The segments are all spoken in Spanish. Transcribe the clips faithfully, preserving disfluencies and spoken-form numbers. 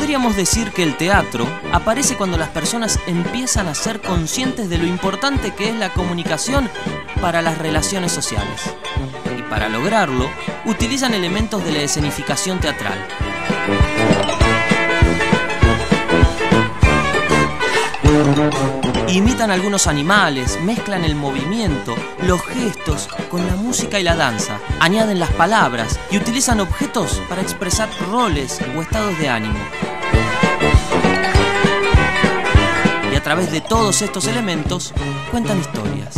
Podríamos decir que el teatro aparece cuando las personas empiezan a ser conscientes de lo importante que es la comunicación para las relaciones sociales. Y para lograrlo, utilizan elementos de la escenificación teatral. Imitan algunos animales, mezclan el movimiento, los gestos con la música y la danza, añaden las palabras y utilizan objetos para expresar roles o estados de ánimo. Y a través de todos estos elementos, cuentan historias.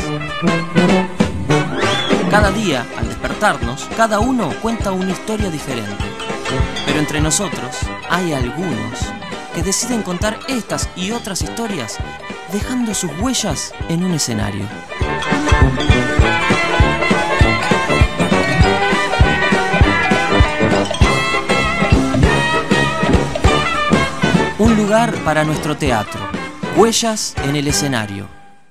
Cada día, al despertarnos, cada uno cuenta una historia diferente. Pero entre nosotros hay algunos que deciden contar estas y otras historias dejando sus huellas en un escenario. Un lugar para nuestro teatro. Huellas en el escenario.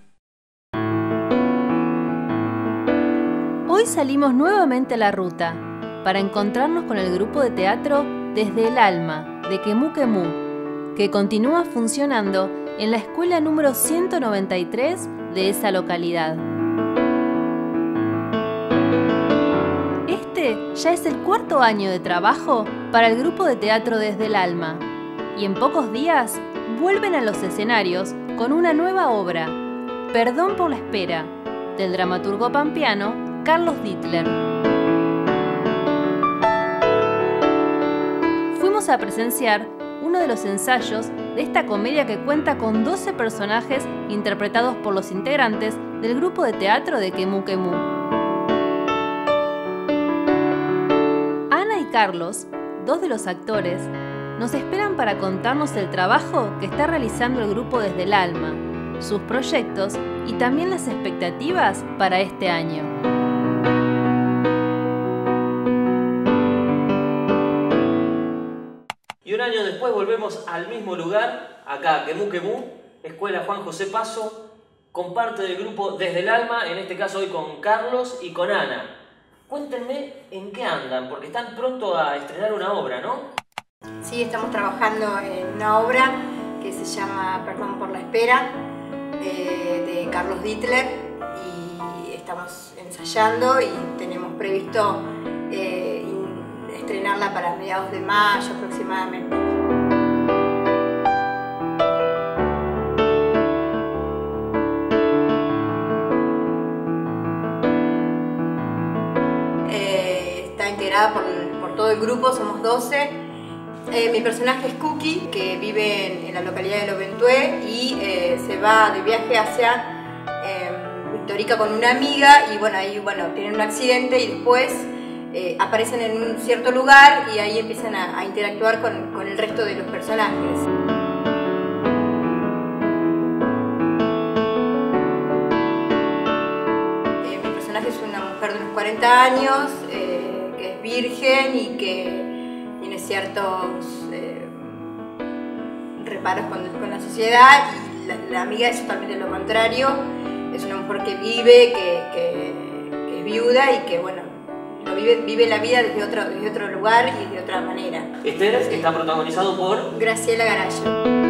Hoy salimos nuevamente a la ruta para encontrarnos con el grupo de teatro Desde el Alma de Quemú Quemú, que continúa funcionando en la escuela número ciento noventa y tres de esa localidad. Este ya es el cuarto año de trabajo para el grupo de teatro Desde el Alma, y en pocos días vuelven a los escenarios con una nueva obra, Perdón por la espera, del dramaturgo pampeano Carlos Dittler. Fuimos a presenciar uno de los ensayos de esta comedia que cuenta con doce personajes interpretados por los integrantes del grupo de teatro de Quemú Quemú. Ana y Carlos, dos de los actores, nos esperan para contarnos el trabajo que está realizando el grupo Desde el Alma, sus proyectos y también las expectativas para este año. Y un año después volvemos al mismo lugar, acá, Quemú Quemú, Escuela Juan José Paso, con parte del grupo Desde el Alma, en este caso hoy con Carlos y con Ana. Cuéntenme en qué andan, porque están pronto a estrenar una obra, ¿no? Sí, estamos trabajando en una obra que se llama Perdón por la espera, eh, de Carlos Dittler, y estamos ensayando y tenemos previsto eh, estrenarla para mediados de mayo aproximadamente. Eh, está integrada por, por todo el grupo, somos doce. Eh, mi personaje es Cookie, que vive en, en la localidad de Loventué y eh, se va de viaje hacia eh, Victorica con una amiga y bueno, ahí bueno, tienen un accidente y después Eh, aparecen en un cierto lugar y ahí empiezan a, a interactuar con, con el resto de los personajes. Eh, mi personaje es una mujer de unos cuarenta años, eh, que es virgen y que tiene ciertos eh, reparos con, con la sociedad, y la, la amiga es totalmente lo contrario, es una mujer que vive, que, que, que es viuda y que bueno, Vive, vive la vida desde otro, desde otro lugar y de otra manera. Este sí. Está protagonizado por Graciela Garaya.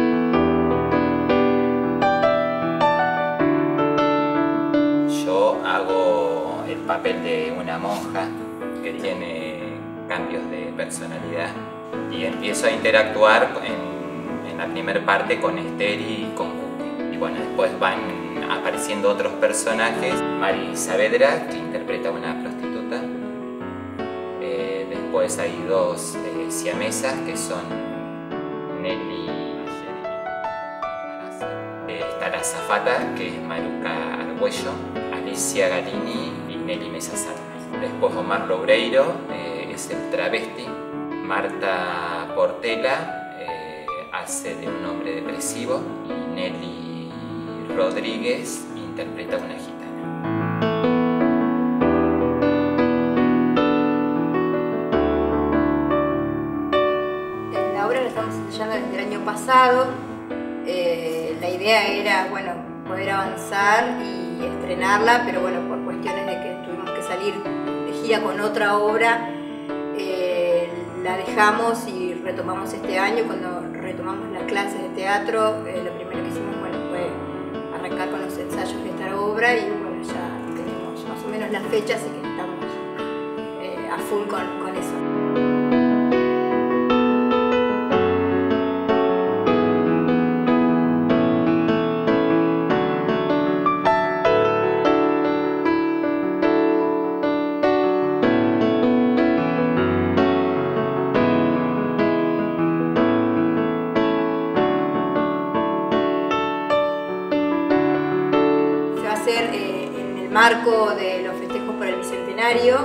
Yo hago el papel de una monja que tiene cambios de personalidad y empiezo a interactuar en, en la primera parte con Esther y con Cookie. Y bueno, después van apareciendo otros personajes. Mari Saavedra, que interpreta a una prostituta. Después hay dos eh, siamesas que son Nelly, eh, está la azafata que es Maruca Argüello, Alicia Galini y Nelly Mesazar. Después Omar Loureiro eh, es el travesti, Marta Portela eh, hace de un hombre depresivo y Nelly Rodríguez interpreta a una gitana. Desde el año pasado, eh, la idea era bueno, poder avanzar y estrenarla, pero bueno, por cuestiones de que tuvimos que salir de gira con otra obra, eh, la dejamos y retomamos este año cuando retomamos las clases de teatro, eh, lo primero que hicimos bueno, fue arrancar con los ensayos de esta obra y bueno, ya tenemos más o menos las fechas, así que estamos eh, a full con, con eso. Eh, en el marco de los festejos por el Bicentenario,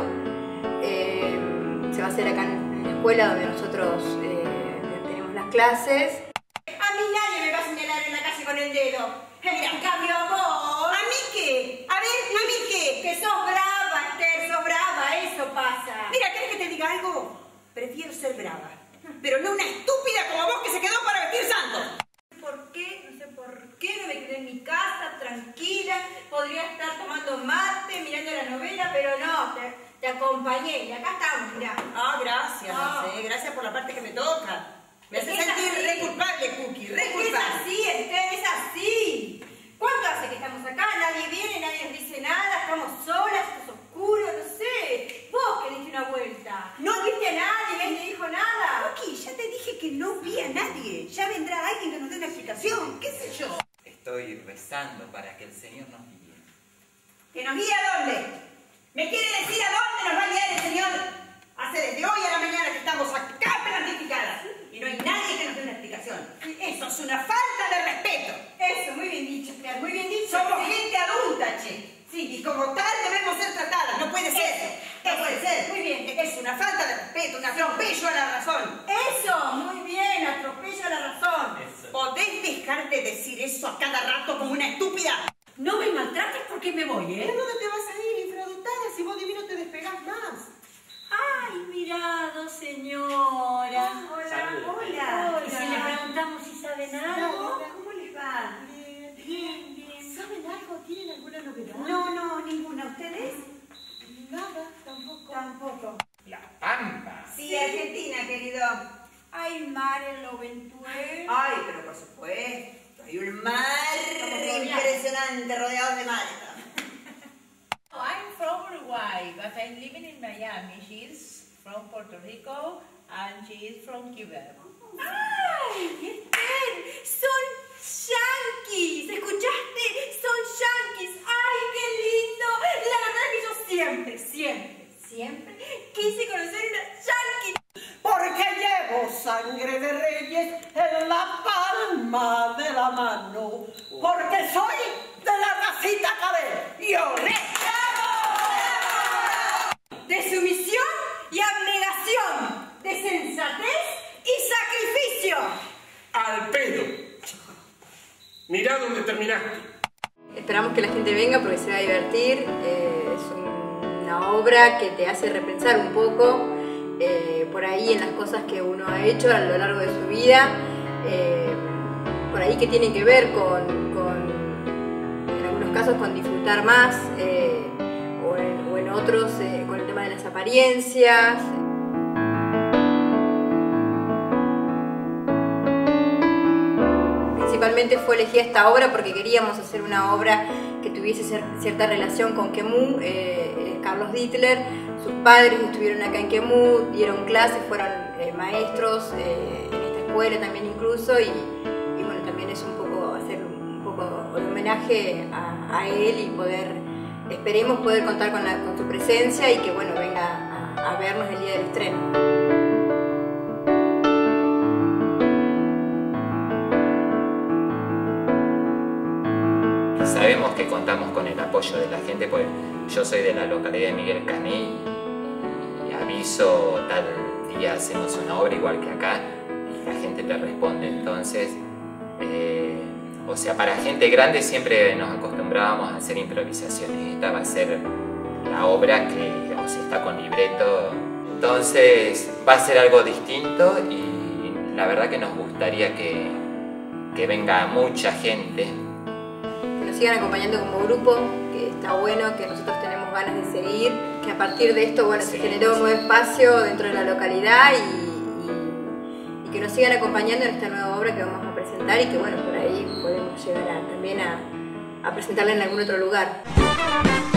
eh, se va a hacer acá en la escuela donde nosotros eh, tenemos las clases. A mí nadie me va a señalar en la calle con el dedo. Mira, en cambio vos... ¿A mí qué? A ver, ¿a mí qué? Que sos brava, Esther, sos brava, eso pasa. Mira, ¿querés que te diga algo? Prefiero ser brava, pero no una estúpida como vos que se quedó para vestir santo. ¿Por qué? No sé por qué no me quedé en mi casa, tranquila. Podría estar tomando mate, mirando la novela, pero no, te, te acompañé y acá estamos, mirá. Ah, gracias, no. No sé, gracias por la parte que me toca. Me hace sentir re culpable, Cookie, re culpable. Es así, Esther, es así. ¿Cuánto hace que estamos acá? Nadie viene, nadie nos dice nada, estamos solas, esto es oscuro, no sé. Vos que diste una vuelta. No viste a nadie, nadie te dijo nada. Cookie, ya te dije que no vi a nadie. Ya vendrá alguien que nos dé una explicación, qué sé yo. Estoy rezando para que el Señor nos guíe. ¿Que nos guíe a dónde? ¿Me quiere decir a dónde nos va a guiar el Señor? Hace desde hoy a la mañana que estamos acá planificadas y no hay nadie que nos dé una explicación. Eso es una falta de respeto. Eso, muy bien dicho, Esther, muy bien dicho. Somos gente adulta, che. Sí, y como tal debemos ser tratadas. No puede ser. Eso, no eso, puede ser. Muy bien. Es una falta de respeto, un atropello a la razón. Eso, muy bien, atropello a la razón. Eso. ¿Podés dejar de decir eso a cada rato como una estúpida? No me maltrates porque me voy, ¿eh? ¿De dónde te vas a ir, infradotada, si vos divino te despegás más? Ay, mirado, señora. Ah, hola, hola, hola. ¿Y si le preguntamos si saben algo? ¿Cómo les va? Bien, bien, bien. ¿Saben algo? ¿Tienen alguna novedad? No, no, ninguna. ¿Ustedes? Nada, tampoco. Tampoco. La Pampa. Sí, sí. Argentina, querido. Hay mar en lo Ventué. Ay, pero por supuesto. Hay un mar impresionante rodeado de mar. I'm from Uruguay, but I'm living in Miami. She's from Puerto Rico and she's from Cuba. ¡Ay, Esther! ¡Son yanquis! ¿Escuchaste? ¡Son yanquis! ¡Ay, qué lindo! La verdad es que yo siempre, siempre, siempre quise conocer una yanqui. Porque llevo sangre de reyes en la palma de la mano. Porque soy de la racita Cadet. ¡Y olé! De sumisión y abnegación, de sensatez y sacrificio. ¡Al pedo! Mirá dónde terminaste. Esperamos que la gente venga porque se va a divertir. Eh, es un, una obra que te hace repensar un poco eh, por ahí en las cosas que uno ha hecho a lo largo de su vida. Eh, por ahí que tiene que ver con, con en algunos casos, con disfrutar más. Eh, O en, o en otros eh, con el tema de las apariencias. Principalmente fue elegida esta obra porque queríamos hacer una obra que tuviese cierta relación con Quemú. Eh, Carlos Dittler, sus padres estuvieron acá en Quemú, dieron clases, fueron eh, maestros eh, en esta escuela también incluso, y, y bueno, también es un poco hacer un poco de homenaje a, a él y poder... Esperemos poder contar con, la, con su presencia y que bueno, venga a, a vernos el día del estreno. Sabemos que contamos con el apoyo de la gente, pues yo soy de la localidad de Miguel Cané y aviso tal día hacemos una obra igual que acá y la gente te responde. Entonces, eh, o sea, para gente grande siempre nos acostumbrábamos a hacer improvisaciones. Esta va a ser la obra que, o sea, está con libreto. Entonces va a ser algo distinto y la verdad que nos gustaría que, que venga mucha gente. Que nos sigan acompañando como grupo, que está bueno, que nosotros tenemos ganas de seguir. Que a partir de esto, bueno, sí, se generó un nuevo espacio dentro de la localidad y, y, y que que nos sigan acompañando en esta nueva obra que vamos a presentar y que bueno, por ahí podemos llegar a, también a, a presentarla en algún otro lugar.